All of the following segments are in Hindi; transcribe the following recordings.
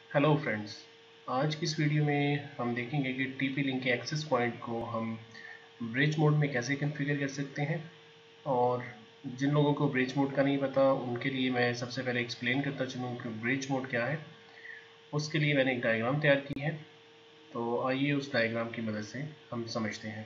Hello friends. आज की इस वीडियो में हम देखेंगे कि टीपी लिंक के एक्सेस पॉइंट को हम ब्रिज मोड में कैसे कॉन्फ़िगर कर सकते हैं। और जिन लोगों को ब्रिज मोड का नहीं पता उनके लिए मैं सबसे पहले एक्सप्लेन करता चलूँ कि ब्रिज मोड क्या है। उसके लिए मैंने एक डायग्राम तैयार की है, तो आइए उस डायग्राम की मदद से हम समझते हैं।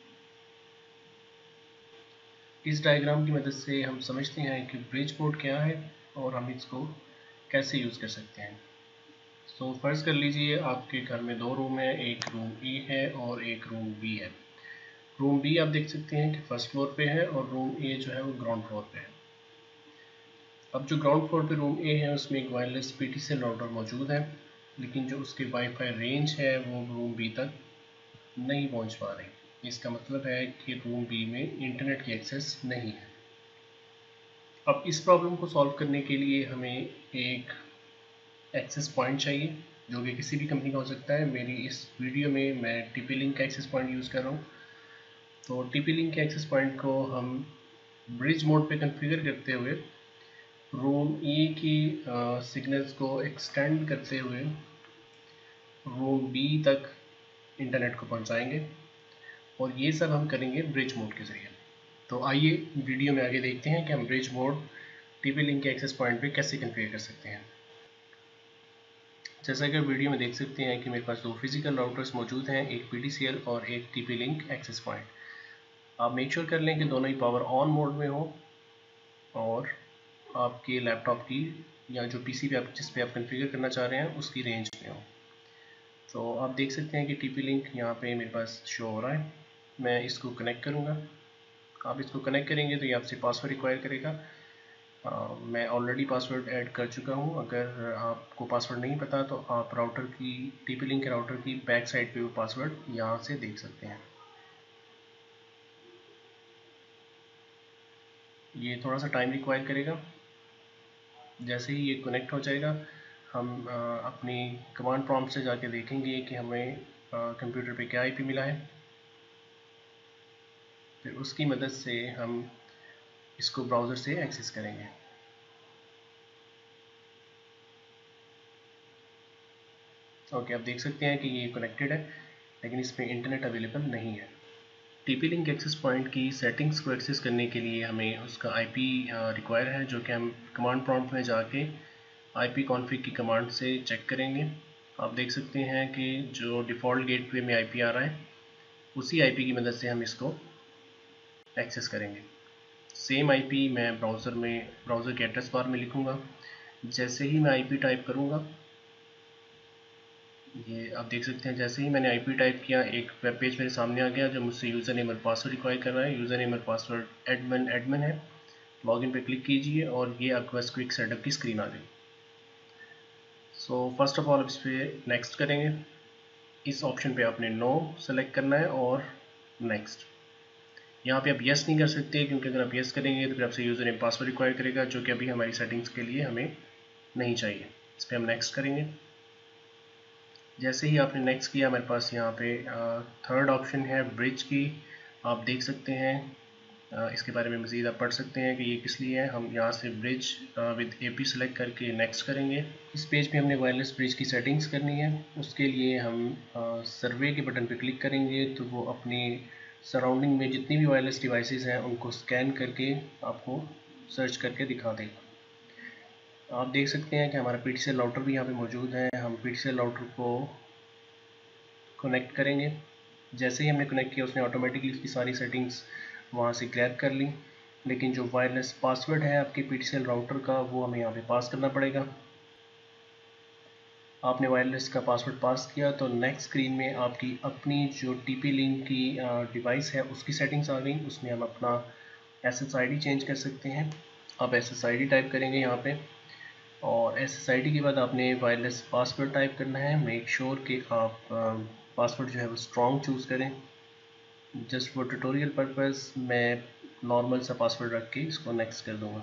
इस डायग्राम की मदद से हम समझते हैं कि ब्रिज मोड क्या है और हम इसको कैसे यूज़ कर सकते हैं। तो फर्ज कर लीजिए आपके घर में दो रूम है, एक रूम ए है और एक रूम बी है। रूम बी आप देख सकते हैं कि फर्स्ट फ्लोर पे है और रूम ए जो है वो ग्राउंड फ्लोर पे है। अब जो ग्राउंड फ्लोर पे रूम ए है उसमें एक वायरलेस पीटीसीएल राउटर मौजूद है, लेकिन जो उसकी वाईफाई रेंज है वो रूम बी तक नहीं पहुंच पा रही। इसका मतलब है कि रूम बी में इंटरनेट की एक्सेस नहीं है। अब इस प्रॉब्लम को सॉल्व करने के लिए हमें एक एक्सेस पॉइंट चाहिए, जो कि किसी भी कंपनी का हो सकता है। मेरी इस वीडियो में मैं टीपी लिंक का एक्सेस पॉइंट यूज़ कर रहा हूँ। तो टीपी लिंक के एक्सेस पॉइंट को हम ब्रिज मोड पे कॉन्फ़िगर करते हुए रूम ई की सिग्नल्स को एक्सटेंड करते हुए रूम बी तक इंटरनेट को पहुंचाएंगे, और ये सब हम करेंगे ब्रिज मोड के ज़रिए। तो आइए वीडियो में आगे देखते हैं कि हम ब्रिज मोड टीपी लिंक के एक्सेस पॉइंट पे कैसे कॉन्फ़िगर कर सकते हैं। जैसा कि आप वीडियो में देख सकते हैं कि मेरे पास दो फिजिकल राउटर्स मौजूद हैं, एक पीटीसीएल और एक टीपी लिंक एक्सेस पॉइंट। आप मेक श्योर कर लें कि दोनों ही पावर ऑन मोड में हो और आपके लैपटॉप की या जो पीसी पे आप जिस पे आप कॉन्फ़िगर करना चाह रहे हैं उसकी रेंज में हो। तो आप देख सकते हैं कि टीपी लिंक यहाँ पे मेरे पास शो हो रहा है। मैं इसको कनेक्ट करूँगा। आप इसको कनेक्ट करेंगे तो ये आपसे पासवर्ड रिक्वायर करेगा। मैं ऑलरेडी पासवर्ड ऐड कर चुका हूँ। अगर आपको पासवर्ड नहीं पता तो आप राउटर की टीपी लिंक के राउटर की बैक साइड पे वो पासवर्ड यहाँ से देख सकते हैं। ये थोड़ा सा टाइम रिक्वायर करेगा। जैसे ही ये कनेक्ट हो जाएगा हम अपनी कमांड प्रॉम्प्ट से जाके देखेंगे कि हमें कंप्यूटर पे क्या आईपी मिला है। फिर उसकी मदद से हम इसको ब्राउज़र से एक्सेस करेंगे। ओके, आप देख सकते हैं कि ये कनेक्टेड है, लेकिन इसमें इंटरनेट अवेलेबल नहीं है। टीपी लिंक एक्सेस पॉइंट की सेटिंग्स को एक्सेस करने के लिए हमें उसका आईपी रिक्वायर है, जो कि हम कमांड प्रॉम्प्ट में जाके आईपी कॉन्फ़िग की कमांड से चेक करेंगे। आप देख सकते हैं कि जो डिफ़ॉल्ट गेटवे में आईपी आ रहा है उसी आईपी की मदद से हम इसको एक्सेस करेंगे। सेम आईपी मैं ब्राउज़र के एड्रेस बार में लिखूँगा। जैसे ही मैं आईपी टाइप करूँगा, ये आप देख सकते हैं जैसे ही मैंने आईपी टाइप किया एक वेब पेज मेरे सामने आ गया जो मुझसे यूज़र नेम और पासवर्ड रिक्वायर कर रहा है। यूज़र नेम और पासवर्ड एडमिन है। लॉगिन पे क्लिक कीजिए और ये आपके पास क्विक सेटअप की स्क्रीन आ गई। सो फर्स्ट ऑफ ऑल इस पर नेक्स्ट करेंगे। इस ऑप्शन पे आपने नो सेलेक्ट करना है और नेक्स्ट। यहाँ पे आप यस नहीं कर सकते, क्योंकि अगर आप यस करेंगे तो फिर आपसे यूज़र नेम पासवर्ड रिक्वायर करेगा, जो कि अभी हमारी सेटिंग्स के लिए हमें नहीं चाहिए। इस पर हम नेक्स्ट करेंगे। जैसे ही आपने नेक्स्ट किया, मेरे पास यहाँ पे थर्ड ऑप्शन है ब्रिज की। आप देख सकते हैं, इसके बारे में मज़ीद आप पढ़ सकते हैं कि ये किस लिए है। हम यहाँ से ब्रिज विद एपी सेलेक्ट करके नेक्स्ट करेंगे। इस पेज पे हमने वायरलेस ब्रिज की सेटिंग्स करनी है। उसके लिए हम सर्वे के बटन पे क्लिक करेंगे तो वो अपनी सराउंडिंग में जितनी भी वायरलेस डिवाइसेस हैं उनको स्कैन करके आपको सर्च करके दिखा देगा। आप देख सकते हैं कि हमारा पीटीसीएल राउटर भी यहाँ पे मौजूद है। हम पीटीसीएल राउटर को कनेक्ट करेंगे। जैसे ही हमने कनेक्ट किया उसने ऑटोमेटिकली उसकी सारी सेटिंग्स वहाँ से ग्रैब कर ली, लेकिन जो वायरलेस पासवर्ड है आपके पीटीसीएल राउटर का वो हमें यहाँ पे पास करना पड़ेगा। आपने वायरलेस का पासवर्ड पास किया तो नेक्स्ट स्क्रीन में आपकी अपनी जो टीपी लिंक की डिवाइस है उसकी सेटिंग्स आ गई। उसमें हम अपना SSID चेंज कर सकते हैं। आप SSID टाइप करेंगे यहाँ पे, और SSID के बाद आपने वायरलेस पासवर्ड टाइप करना है। मेक श्योर कि आप पासवर्ड जो है वो स्ट्रॉन्ग चूज़ करें। जस्ट फॉर ट्यूटोरियल पर्पस मैं नॉर्मल सा पासवर्ड रख के इसको नेक्स्ट कर दूंगा।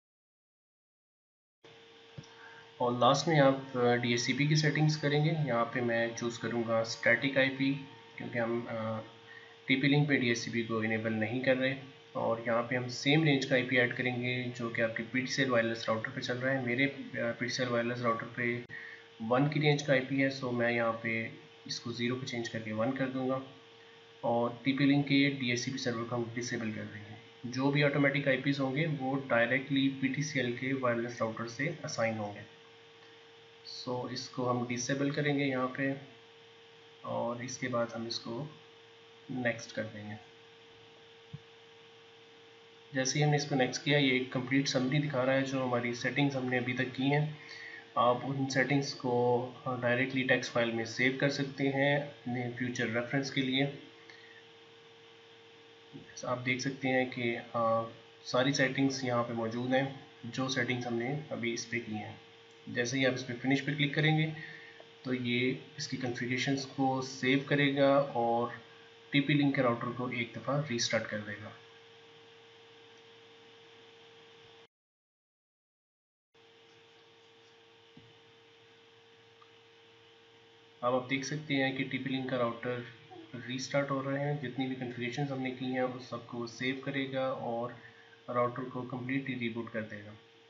और लास्ट में आप DHCP की सेटिंग्स करेंगे। यहाँ पे मैं चूज़ करूँगा स्टैटिक आईपी, क्योंकि हम TP लिंक पे DHCP को इनेबल नहीं कर रहे। और यहाँ पे हम सेम रेंज का आईपी ऐड करेंगे जो कि आपके PTCL वायरलेस राउटर पे चल रहा है। मेरे PTCL वायरलेस राउटर पे 1 की रेंज का आईपी है, सो मैं यहाँ पे इसको 0 पे चेंज करके 1 कर दूँगा। और टीपी लिंक के DHCP सर्वर को हम डिसेबल कर देंगे। जो भी ऑटोमेटिक आईपीज़ होंगे वो डायरेक्टली PTCL के वायरलेस राउटर से असाइन होंगे। सो इसको हम डिसेबल करेंगे यहाँ पे, और इसके बाद हम इसको नेक्स्ट कर देंगे। जैसे ही हमने इसको नेक्स्ट किया, ये एक कंप्लीट समरी दिखा रहा है जो हमारी सेटिंग्स हमने अभी तक की हैं। आप उन सेटिंग्स को डायरेक्टली टेक्स्ट फाइल में सेव कर सकते हैं अपने फ्यूचर रेफरेंस के लिए। आप देख सकते हैं कि सारी सेटिंग्स यहाँ पे मौजूद हैं जो सेटिंग्स हमने अभी इस पर की हैं। जैसे ही आप इस पर फिनिश पे क्लिक करेंगे तो ये इसकी कॉन्फ़िगरेशंस को सेव करेगा और टीपी लिंक के राउटर को एक दफ़ा रीस्टार्ट कर देगा। अब आप देख सकते हैं कि टीपी लिंक का राउटर रीस्टार्ट हो रहे हैं। जितनी भी कॉन्फ़िगरेशंस हमने की हैं उस सबको सेव करेगा और राउटर को कम्प्लीटली रीबूट कर देगा।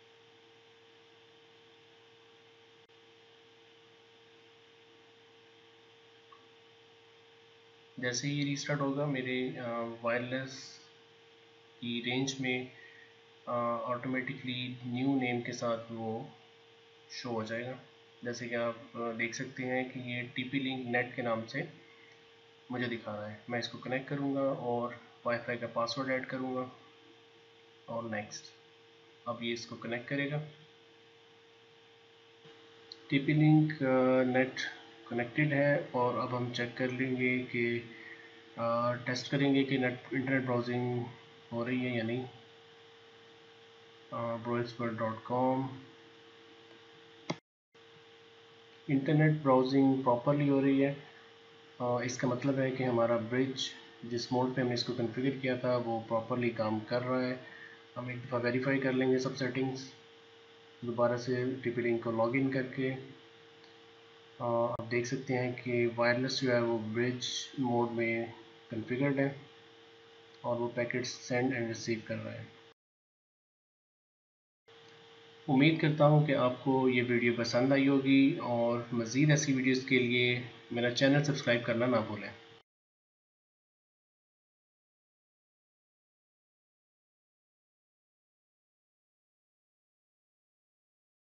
जैसे ही रीस्टार्ट होगा, मेरे वायरलेस की रेंज में ऑटोमेटिकली न्यू नेम के साथ वो शो हो जाएगा। जैसे कि आप देख सकते हैं कि ये टीपी लिंक नेट के नाम से मुझे दिखा रहा है। मैं इसको कनेक्ट करूँगा और वाईफाई का पासवर्ड ऐड करूँगा और नेक्स्ट। अब ये इसको कनेक्ट करेगा। टीपी लिंक नेट कनेक्टेड है और अब हम चेक कर लेंगे कि टेस्ट करेंगे कि नेट इंटरनेट ब्राउजिंग हो रही है या नहीं। browseword.com, इंटरनेट ब्राउजिंग प्रॉपरली हो रही है। इसका मतलब है कि हमारा ब्रिज जिस मोड पे हमने इसको कॉन्फ़िगर किया था वो प्रॉपरली काम कर रहा है। हम एक दफ़ा वेरीफाई कर लेंगे सब सेटिंग्स दोबारा से टीपी लिंक को लॉगिन करके। आप देख सकते हैं कि वायरलेस जो है वो ब्रिज मोड में कॉन्फ़िगर्ड है और वो पैकेट्स सेंड एंड रिसीव कर रहा है। उम्मीद करता हूँ कि आपको ये वीडियो पसंद आई होगी और मज़ीद ऐसी वीडियोज़ के लिए मेरा चैनल सब्सक्राइब करना ना भूलें।